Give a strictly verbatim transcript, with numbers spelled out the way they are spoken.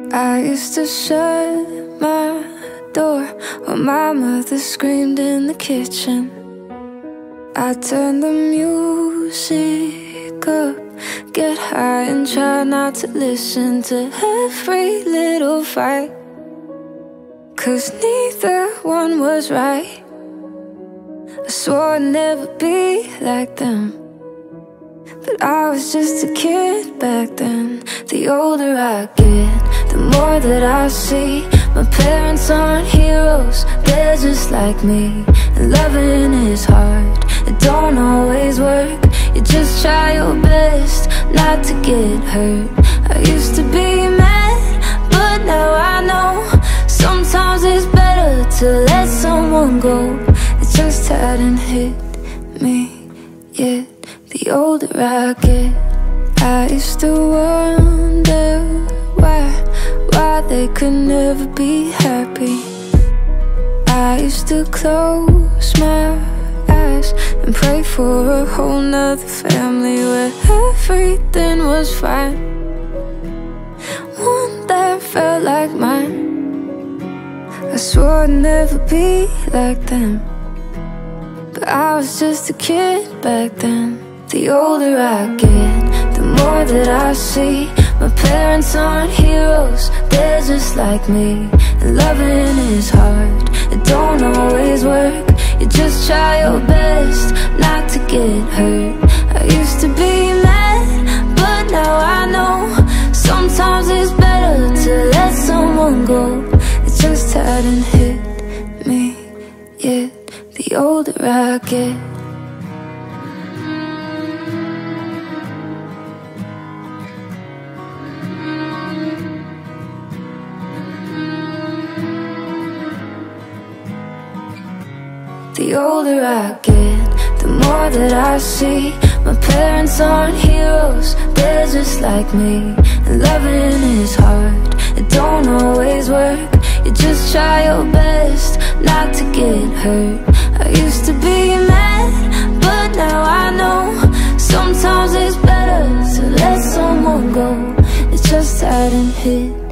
I used to shut my door while my mother screamed in the kitchen. I turned the music up, get high and try not to listen to every little fight, 'cause neither one was right. I swore I'd never be like them, but I was just a kid back then. The older I get, the more that I see my parents aren't heroes, they're just like me. And loving is hard, it don't always work. You just try your best not to get hurt. I used to be mad, but now I know sometimes it's better to let someone go. It just hadn't hit me yet. The older I get, I used to wonder why, why they could never be happy. I used to close my eyes and pray for a whole nother family where everything was fine, one that felt like mine. I swore I'd never be like them, but I was just a kid back then. The older I get, the more that I see my parents aren't heroes, they're just like me. And loving is hard, it don't always work. You just try your best not to get hurt. I used to be mad, but now I know sometimes it's better to let someone go. It just hadn't hit me yet. The older I get, the older I get, the more that I see my parents aren't heroes, they're just like me. And loving is hard, it don't always work. You just try your best not to get hurt. I used to be mad, but now I know sometimes it's better to let someone go. It just hadn't hit